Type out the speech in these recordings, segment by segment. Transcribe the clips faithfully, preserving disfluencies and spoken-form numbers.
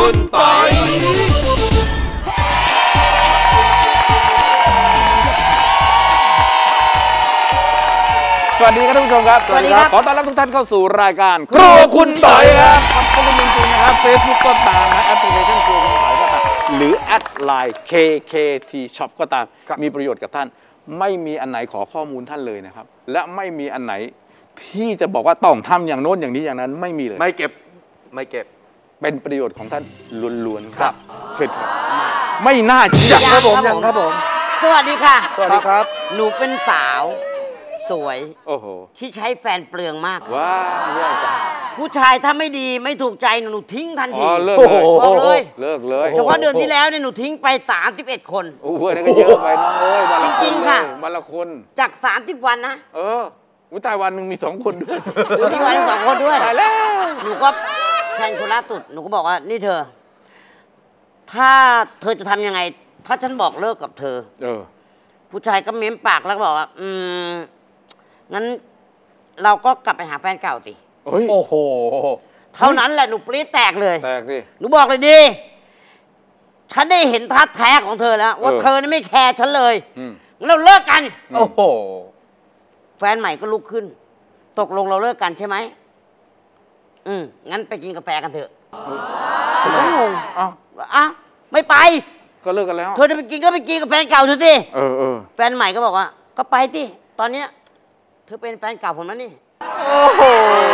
คุณปอยสวัสดีครับท่านผู้ชมครับสวัสดีครับขอต้อนรับทุกท่านเข้าสู่รายการครัวคุณปอยครับขอบคุณจริงๆนะครับ Facebook ก็ตามนะแอปพลิเคชันครัวคุณปอยก็ตามหรือแอดไลน์ เค เค ที ช็อป ก็ตามมีประโยชน์กับท่านไม่มีอันไหนขอข้อมูลท่านเลยนะครับและไม่มีอันไหนที่จะบอกว่าต้องทำอย่างโน้นอย่างนี้อย่างนั้นไม่มีเลยไม่เก็บไม่เก็บเป็นประโยชน์ของท่านล้วนๆครับเชิญครับไม่น่าเชื่อครับผมยังครับผมสวัสดีค่ะสวัสดีครับหนูเป็นสาวสวยโอ้โหที่ใช้แฟนเปลืองมากว้าวเลิกจังผู้ชายถ้าไม่ดีไม่ถูกใจหนูทิ้งทันทีเลิกเลยบอกเลยเลิกเลยเฉพาะเดือนที่แล้วเนี่ยหนูทิ้งไปสามสิบเอ็ดคนโอ้โหนี่ก็เยอะไปน้องเอ้ยวันละคนจริงค่ะวันละคนจากสามสิบวันนะเออวุ้ตายวันหนึ่งมีสองคนด้วยมีวันสองคนด้วยตายแล้วหนูก็แทนคนล่าสุดหนูก็บอกว่านี่เธอถ้าเธอจะทำยังไงถ้าฉันบอกเลิกกับเธอเออผู้ชายก็เม้มปากแล้วก็บอกว่าอืมงั้นเราก็กลับไปหาแฟนเก่าสิโอ้โหเท่านั้นแหละหนูปรี๊ดแตกเลยแตกสิหนูบอกเลยดิฉันได้เห็นท่าแท้ของเธอแล้วว่าเธอนี่ไม่แคร์ฉันเลยเราเลิกกันโอ้โหแฟนใหม่ก็ลุกขึ้นตกลงเราเลิกกันใช่ไหมอืมงั้นไปกินกาแฟกันเถอะไม่งงอ้าวอ้าวไม่ไปก็เลิกกันแล้วเธอจะไปกินก็ไปกินกับแฟนเก่าเธอสิเออเออแฟนใหม่ก็บอกว่าก็ไปสิตอนเนี้ยเธอเป็นแฟนเก่าผมแล้วนี่โอ้โห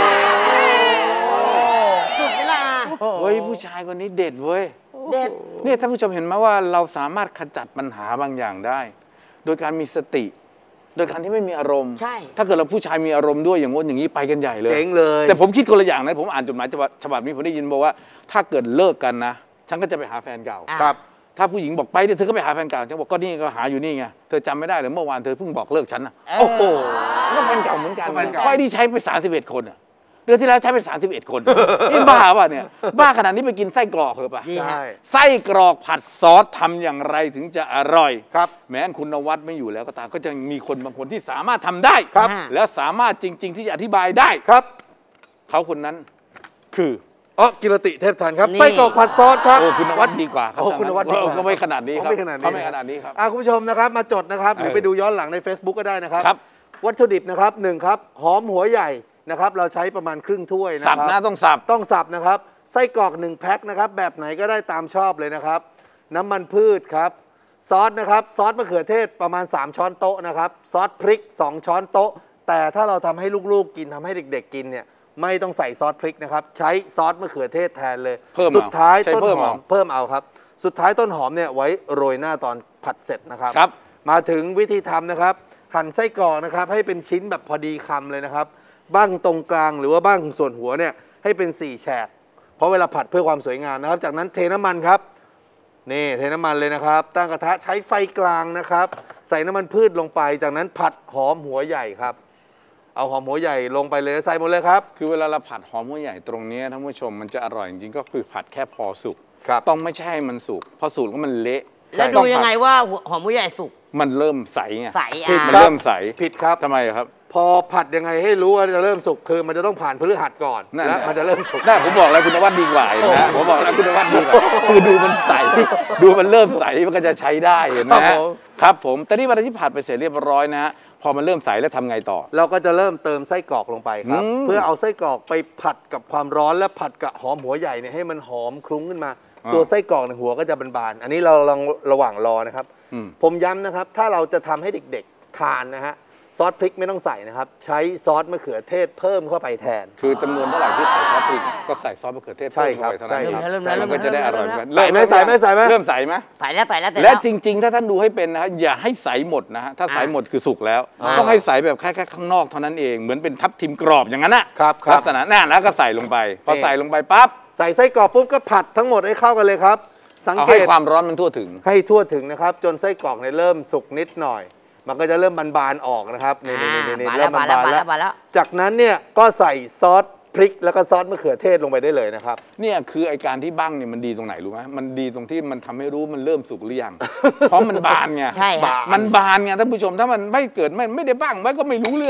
สุดเวลาเฮ้ยผู้ชายคนนี้เด็ดเว้ยเด็ดเนี่ยท่านผู้ชมเห็นไหมว่าเราสามารถขจัดปัญหาบางอย่างได้โดยการมีสติโดยการที่ไม่มีอารมณ์ใช่ถ้าเกิดเราผู้ชายมีอารมณ์ด้วยอย่างง้นอย่างนี้ไปกันใหญ่เลยเจ๋งเลยแต่ผมคิดคนละอย่างนะผมอ่านจดหมายฉบับนี้ผมได้ยินบอกว่าถ้าเกิดเลิกกันนะฉันก็จะไปหาแฟนเก่าครับถ้าผู้หญิงบอกไปเธอก็ไปหาแฟนเก่าฉันบอกก็นี่ก็หาอยู่นี่ไงเธอจำไม่ได้หรือเมื่อวานเธอเพิ่งบอกเลิกฉันนะโอ้โหก็แฟนเก่าเหมือนกันค่อยที่ใช้ไปสามสิบเอ็ดคนอ่ะเดือนที่แล้วใช้ไปสามสิบเอ็ดคนนี่บ้าป่ะเนี่ยบ้าขนาดนี้ไปกินไส้กรอกเหรอป่ะใช่ไส้กรอกผัดซอสทำอย่างไรถึงจะอร่อยครับแม้คุณนวัดไม่อยู่แล้วก็ตามก็จะมีคนบางคนที่สามารถทำได้และสามารถจริงๆที่จะอธิบายได้ครับเขาคนนั้นคืออ๋อกิรติเทพทันครับไส้กรอกผัดซอสครับโอ้คุณนวัดดีกว่าครับโอ้คุณนวัดดีกว่าก็ไม่ขนาดนี้ครับเขาไม่ขนาดนี้ครับคุณผู้ชมนะครับมาจดนะครับหรือไปดูย้อนหลังใน Facebook ก็ได้นะครับครับวัตถุดิบนะครับหนึ่งครับหอมหัวใหญ่นะครับเราใช้ประมาณครึ่งถ้วยนะครับสับนะต้องสับต้องสับนะครับไส้กรอกหนึ่งแพ็คนะครับแบบไหนก็ได้ตามชอบเลยนะครับน้ำมันพืชครับซอสนะครับซอสมะเขือเทศประมาณสามช้อนโต๊ะนะครับซอสพริกสองช้อนโต๊ะแต่ถ้าเราทำให้ลูกๆกินทำให้เด็กๆกินเนี่ยไม่ต้องใส่ซอสพริกนะครับใช้ซอสมะเขือเทศแทนเลยสุดท้ายต้นหอมเพิ่มเอาครับสุดท้ายต้นหอมเนี่ยไว้โรยหน้าตอนผัดเสร็จนะครับมาถึงวิธีทำนะครับหั่นไส้กรอกนะครับให้เป็นชิ้นแบบพอดีคำเลยนะครับบ้างตรงกลางหรือว่าบ้างส่วนหัวเนี่ยให้เป็นสี่แฉกเพราะเวลาผัดเพื่อความสวยงามนะครับจากนั้นเทน้ำมันครับนี่เทน้ำมันเลยนะครับตั้งกระทะใช้ไฟกลางนะครับใส่น้ำมันพืชลงไปจากนั้นผัดหอมหัวใหญ่ครับเอาหอมหัวใหญ่ลงไปเลยใส่หมดเลยครับคือเวลาเราผัดหอมหัวใหญ่ตรงนี้ท่านผู้ชมมันจะอร่อยจริงๆก็คือผัดแค่พอสุกต้องไม่ใช่ให้มันสุกพอสุกแล้วมันเละแล้วดูยังไงว่าหอมหัวใหญ่สุกมันเริ่มใสไงใสมันเริ่มใสผิดครับทำไมครับพอผัดยังไงให้รู้ว่าจะเริ่มสุกคือมันจะต้องผ่านพฤหัสก่อนแล้วมันจะเริ่มสุกได้ผมบอกแล้วคุณนวัดดีกว่านะผมบอกแล้วคุณนวัดดีกว่าคือดูมันใสดูมันเริ่มใสมันก็จะใช้ได้เห็นไหมครับผมแต่นี่วันที่ผัดไปเสร็จเรียบร้อยนะฮะพอมันเริ่มใสแล้วทำไงต่อเราก็จะเริ่มเติมไส้กรอกลงไปครับเพื่อเอาไส้กรอกไปผัดกับความร้อนและผัดกับหอมหัวใหญ่เนี่ยให้มันหอมคลุ้งขึ้นมาตัวไส้กรอกในหัวก็จะบานๆอันนี้เราลองระหว่างรอนะครับผมย้ำนะครับถ้าเราจะทำให้เด็กๆทานนะฮะซอสพริกไม่ต้องใส่นะครับใช้ซอสมะเขือเทศเพิ่มเข้าไปแทนคือจำนวนเท่าไหร่ที่ใส่ซอสพริกก็ใส่ซอสมะเขือเทศเพิ่มเข้าไปเท่านั้นมันก็จะได้อร่อยกันใส่ไหมใส่ไหมใส่ไหมเริ่มใส่ไหมใส่แล้วใส่แล้วและจริงๆถ้าท่านดูให้เป็นนะฮะอย่าให้ใส่หมดนะฮะถ้าใส่หมดคือสุกแล้วต้องให้ใส่แบบแค่แค่ข้างนอกเท่านั้นเองเหมือนเป็นทับทิมกรอบอย่างนั้นนะครับลักษณะนั่นแล้วก็ใส่ลงไปพอใส่ลงไปปั๊บใส่ไส้กรอกปุ๊บก็ผัดทั้งหมดให้เข้ากันเลยครับสังเกตให้ความร้อนมันทั่วถึงให้ทั่วถึงนะครับจนไส้กรอกเนี่ยเริ่มสุกนิดหน่อยมันก็จะเริ่มบานๆออกนะครับนี่ๆๆๆเริ่มบานแล้วจากนั้นเนี่ยก็ใส่ซอสพริกแล้วก็ซอสมะเขือเทศลงไปได้เลยนะครับเนี่ยคือไอการที่บ้างเนี่ยมันดีตรงไหนรู้ไหมมันดีตรงที่มันทำให้รู้มันเริ่มสุกหรือยังเพราะมันบานไงใช่มันบานไงท่านผู้ชมถ้ามันไม่เกิดไม่ไม่ได้บ้างมันก็ไม่รู้เรื่องอ่ะ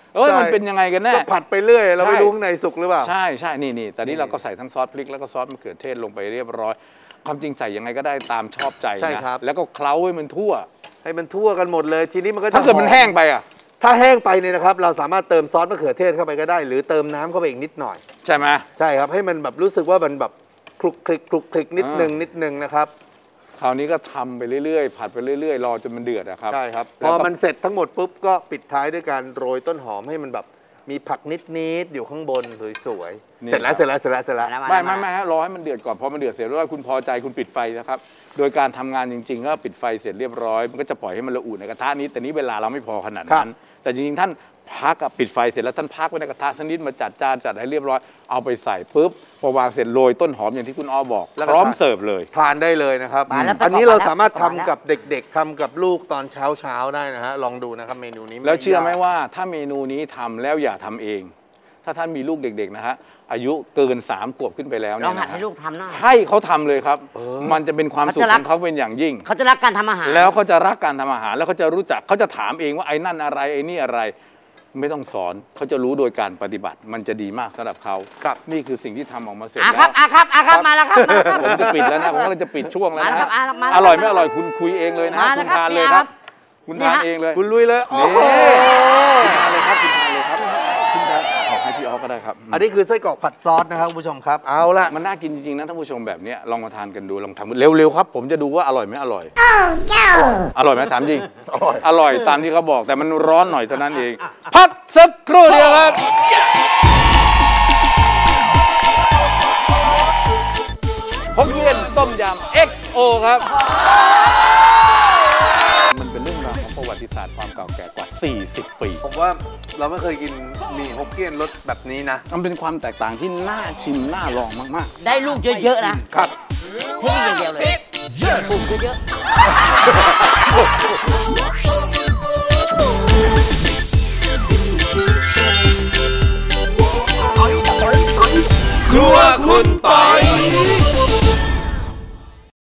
เอ้ยมันเป็นยังไงกันแน่ก็ผัดไปเรื่อยเราไม่รู้ข้างในสุกหรือเปล่าใช่ใช่นี่นี่แต่นี้เราก็ใส่ทั้งซอสพริกแล้วก็ซอสมะเขือเทศลงไปเรียบร้อยความจริงใส่ยังไงก็ได้ตามชอบใจนะแล้วก็เคล้าให้มันทั่วให้มันทั่วกันหมดเลยทีนี้มันก็ถ้าเกิดมันแห้งไปอ่ะถ้าแห้งไปเนี่ยนะครับเราสามารถเติมซอสมะเขือเทศเข้าไปก็ได้หรือเติมน้ำเข้าไปอีกนิดหน่อยใช่ไหมใช่ครับให้มันแบบรู้สึกว่ามันแบบคลุกคลิกคลุกคลิกนิดนึงนิดนึงนะครับคราวนี้ก็ทำไปเรื่อยๆผัดไปเรื่อยๆรอจนมันเดือดนะครับใช่ครับพอมันเสร็จทั้งหมดปุ๊บก็ปิดท้ายด้วยการโรยต้นหอมให้มันแบบมีผักนิดๆอยู่ข้างบนสวยๆเสร็จแล้วเสร็จแล้วเสร็จแล้วเสร็จแล้วไม่ไม่ไม่ฮะรอให้มันเดือดก่อนพอมันเดือดเสร็จแล้วคุณพอใจคุณปิดไฟนะครับโดยการทำงานจริงๆก็ปิดไฟเสร็จเรียบร้อยมันก็จะปล่อยให้มันระอุในกระทะนี้แต่นี้เวลาเราไม่พอขนาดนั้นแต่จริงๆท่านพักปิดไฟเสร็จแล้วท่านพักไว้ในกระทะสักนิดมาจัดจานจัดให้เรียบร้อยเอาไปใส่ปุ๊บพอวางเสร็จโรยต้นหอมอย่างที่คุณอ้อบอกพร้อมเสิร์ฟเลยทานได้เลยนะครับอันนี้เราสามารถทำกับเด็กๆทำกับลูกตอนเช้าเช้าได้นะฮะลองดูนะครับเมนูนี้แล้วเชื่อไหมว่าถ้าเมนูนี้ทำแล้วอย่าทำเองถ้าท่านมีลูกเด็กๆนะฮะอายุเกินสามขวบขึ้นไปแล้วเนี่ยนะให้ลูกทำหน้าให้เขาทำเลยครับมันจะเป็นความสุขของเขาเป็นอย่างยิ่งเขาจะรักการทำอาหารแล้วเขาจะรักการทำอาหารแล้วเขาจะรู้จักเขาจะถามเองว่าไอ้นั่นอะไรไอ้นี่อะไรไม่ต้องสอนเขาจะรู้โดยการปฏิบัติมันจะดีมากสำหรับเขาครับนี่คือสิ่งที่ทำออกมาเสร็จแล้วครับอ่ะครับอ่ะครับมาแล้วครับผมจะปิดแล้วนะผมก็เลยจะปิดช่วงแล้วนะอร่อยไม่อร่อยคุณคุยเองเลยนะคุณทานเลยครับคุณทานเองเลยคุณลุยเลยโอ้โหคุณทานเลยครับคุณทานเลยครับคุณทานออกให้พี่ออก็ได้ครับอันนี้คือไส้กรอกผัดซอสนะครับคุณผู้ชมครับเอาละมันน่ากินจริงๆนะท่านผู้ชมแบบนี้ลองมาทานกันดูลองทำเร็วๆครับผมจะดูว่าอร่อยไม่อร่อยอร่อยไหมถามจริงอร่อยอร่อยตามที่เขาบอกแต่มันร้อนหน่อยเท่านั้นเองพักสักครู่เดียวครับฮกเกี้ยนต้มยำ เอ็กซ์ โอ ครับมันเป็นเรื่องราวของประวัติศาสตร์ความเก่าแก่กว่าสี่สิบปีผมว่าเราไม่เคยกินมีฮกเกี้ยนรสแบบนี้นะมันเป็นความแตกต่างที่น่าชิมน่าลองมากๆได้ลูกเยอะๆนะครับเทคนิคอย่างเดียวเลยปลูกเยอะๆ